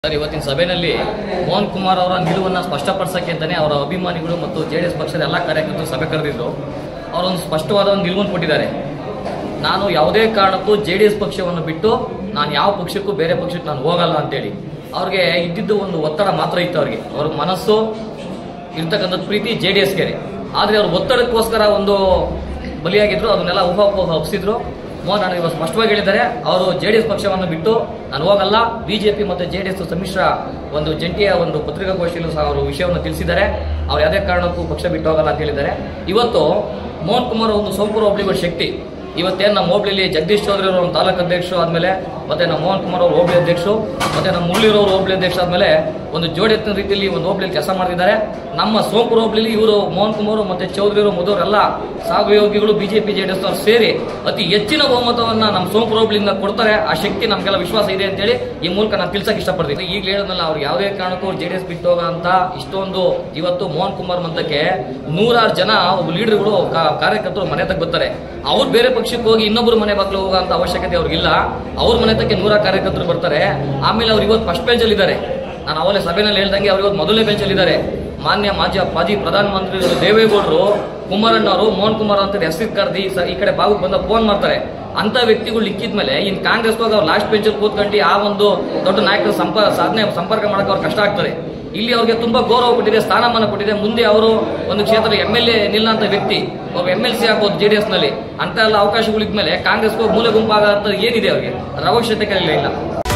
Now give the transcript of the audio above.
Sir, ಇವತ್ತಿನ ಸಭೆಯಲ್ಲಿ ಮೋಹನ್ ಕುಮಾರ್ ಅವರ ನಿಲುವನ್ನು ಸ್ಪಷ್ಟಪಡಿಸಕ್ಕೆ ಅಂತಾನೆ ಅವರ ಅಭಿಮಾನಿಗಳು ಮತ್ತು ಜೆಡಿಎಸ್ ಪಕ್ಷದ ಎಲ್ಲ ಕಾರ್ಯಕರ್ತರು ಸಭೆ ಕರೆದಿದ್ರು. ಅವರೊಂದು ಸ್ಪಷ್ಟವಾದ ಒಂದು ನಿಲುವನ್ನು ಕೊಟ್ಟಿದ್ದಾರೆ. ನಾನು ಯಾವುದೇ ಕಾರಣಕ್ಕೂ ಜೆಡಿಎಸ್ ಪಕ್ಷವನ್ನು ಬಿಟ್ಟು ನಾನು ಯಾವ ಪಕ್ಷಕ್ಕೂ ಬೇರೆ ಪಕ್ಷಕ್ಕೆ ನಾನು ಹೋಗಲ್ಲ ಅಂತೇಳಿ ಅವ್ರಿಗೆ ಇದ್ದಿದ್ದು ಒಂದು ಒತ್ತಡ ಮಾತ್ರ ಇತ್ತು. ಅವ್ರ ಮನಸ್ಸು ಇರ್ತಕ್ಕಂಥದ್ದು ಪ್ರೀತಿ ಜೆಡಿಎಸ್ಗೆ. ಆದರೆ ಅವ್ರ ಒತ್ತಡಕ್ಕೋಸ್ಕರ ಒಂದು ಬಲಿಯಾಗಿದ್ರು, ಅದನ್ನೆಲ್ಲ ಊಹಾಪೋಹ ಹಬ್ಸಿದ್ರು. ಮೋಹನ್ ನಾನು ಇವಾಗ ಸ್ಪಷ್ಟವಾಗಿ ಹೇಳಿದ್ದಾರೆ, ಅವರು ಜೆಡಿಎಸ್ ಪಕ್ಷವನ್ನು ಬಿಟ್ಟು ನಾನು ಹೋಗಲ್ಲ. ಬಿಜೆಪಿ ಮತ್ತು ಜೆಡಿಎಸ್ ಸಮ್ಮಿಶ್ರ ಒಂದು ಜಂಟಿಯ ಒಂದು ಪತ್ರಿಕಾಗೋಷ್ಠಿಯಲ್ಲೂ ಸಹ ಅವರು ವಿಷಯವನ್ನು ತಿಳಿಸಿದ್ದಾರೆ. ಅವ್ರು ಯಾವುದೇ ಕಾರಣಕ್ಕೂ ಪಕ್ಷ ಬಿಟ್ಟು ಹೋಗಲ್ಲ ಅಂತ ಹೇಳಿದ್ದಾರೆ. ಇವತ್ತು ಮೋಹನ್ ಕುಮಾರ್ ಒಂದು ಸೋಂಪುರ ಹೋಬಳಿಗಳ ಶಕ್ತಿ. ಇವತ್ತೇನು ನಮ್ಮ ಹೋಬಳಿಲಿ ಜಗದೀಶ್ ಚೌಧರಿ ಅವರು ಒಂದು ತಾಲೂಕು ಅಧ್ಯಕ್ಷರು ಆದಮೇಲೆ, ಮತ್ತೆ ನಮ್ಮ ಮೋಹನ್ ಕುಮಾರ್ ಅವರು ಹೋಬಳಿ ಅಧ್ಯಕ್ಷರು, ಮತ್ತೆ ನಮ್ಮ ಮುರಳೀರವರು ಹೋಬಳಿ ಅಧ್ಯಕ್ಷ ಆದಮೇಲೆ ಒಂದು ಜೋಡೆತ್ತಿನ ರೀತಿಯಲ್ಲಿ ಒಂದು ಹೋಬಳಿಯಲ್ಲಿ ಕೆಲಸ ಮಾಡ್ತಿದ್ದಾರೆ. ನಮ್ಮ ಸೋಂಪುರ ಹೋಬಳಿಲಿ ಇವರು ಮೋಹನ್ ಕುಮಾರ್ ಮತ್ತೆ ಚೌಧರಿಯವರು ಮೊದಲರೆಲ್ಲ ಸಹಯೋಗಿಗಳು ಬಿಜೆಪಿ ಜೆಡಿಎಸ್ ಅವರು ಸೇರಿ ಅತಿ ಹೆಚ್ಚಿನ ಬಹುಮತವನ್ನ ನಮ್ಮ ಸೋಂಪುರ ಹೋಬಳಿಯಿಂದ ಕೊಡ್ತಾರೆ. ಆ ಶಕ್ತಿ ನಮಗೆಲ್ಲ ವಿಶ್ವಾಸ ಇದೆ ಅಂತೇಳಿ ಈ ಮೂಲಕ ನಾನು ತಿಳಿಸಕ್ಕೆ ಇಷ್ಟಪಡ್ತೀನಿ. ಈಗಲೇ ಹೇಳೋದಲ್ಲ, ಅವ್ರು ಯಾವುದೇ ಕಾರಣಕ್ಕೂ ಜೆಡಿಎಸ್ ಬಿಟ್ಟು ಹೋಗೋಂತ ಇಷ್ಟೊಂದು ಇವತ್ತು ಮೋಹನ್ ಕುಮಾರ್ ಮಂತಕ್ಕೆ 100 ಜನ ಒಬ್ಬ ಲೀಡರ್ಗಳು ಕಾರ್ಯಕರ್ತರು ಮನೆ ತಕ್ಕ ಬರ್ತಾರೆ. ಅವ್ರು ಬೇರೆ ಪಕ್ಷಕ್ಕೆ ಹೋಗಿ ಇನ್ನೊಬ್ಬರು ಮನೆ ಬಾಗಿಲು ಹೋಗೋಂತ ಅವಶ್ಯಕತೆ ಅವ್ರಿಗಿಲ್ಲ. ಅವ್ರ ಮನೆ ತಕ್ಕೆ 100 ಕಾರ್ಯಕರ್ತರು ಬರ್ತಾರೆ. ಆಮೇಲೆ ಅವ್ರು ಇವತ್ತು ಫಸ್ಟ್ ಪೇಜ್ ಅಲ್ಲಿ ಇದ್ದಾರೆ. ನಾನು ಅವಲೇ ಸಭೆಯಲ್ಲಿ ಹೇಳ್ದಂಗೆ ಅವ್ರು ಇವತ್ತು ಮೊದಲನೇ ಬೆಂಚಲ್ಲಿ ಇದ್ದಾರೆ. ಮಾನ್ಯ ಮಾಜಿ ಪ್ರಧಾನಮಂತ್ರಿ ದೇವೇಗೌಡರು ಕುಮಾರಣ್ಣವರು ಮೋಹನ್ ಕುಮಾರ್ ಅಂತ ಹೆಸರು ಕರೆದಿ ಈ ಕಡೆ ಭಾಗಕ್ಕೆ ಬಂದ ಫೋನ್ ಮಾಡ್ತಾರೆ. ಅಂತ ವ್ಯಕ್ತಿಗಳು ಲಿಕ್ಕಿದ್ಮೇಲೆ ಇನ್ನು ಕಾಂಗ್ರೆಸ್ ಹೋಗಿ ಅವ್ರು ಲಾಸ್ಟ್ ಬೆಂಚಲ್ಲಿ ಕೂತ್ಕೊಂಡು ಆ ಒಂದು ದೊಡ್ಡ ನಾಯಕರ ಸಂಪರ್ಕ ಮಾಡಕ್ಕೆ ಅವ್ರು ಕಷ್ಟ ಆಗ್ತಾರೆ. ಇಲ್ಲಿ ಅವ್ರಿಗೆ ತುಂಬಾ ಗೌರವ ಕೊಟ್ಟಿದೆ, ಸ್ಥಾನಮಾನ ಕೊಟ್ಟಿದೆ. ಮುಂದೆ ಅವರು ಒಂದು ಕ್ಷೇತ್ರ MLA ನಿಲ್ಲಂತ ವ್ಯಕ್ತಿ ಒಬ್ಬ MLC ಆಗ್ಬೋದು ಜೆಡಿಎಸ್ ನಲ್ಲಿ. ಅಂತ ಎಲ್ಲ ಅವಕಾಶಗಳಿದ್ಮೇಲೆ ಕಾಂಗ್ರೆಸ್ ಹೋಗಿ ಮೂಲೆ ಗುಂಪಾಗಂತ ಏನಿದೆ ಅವ್ರಿಗೆ ಅದರ ಅವಶ್ಯಕತೆ ಇಲ್ಲ.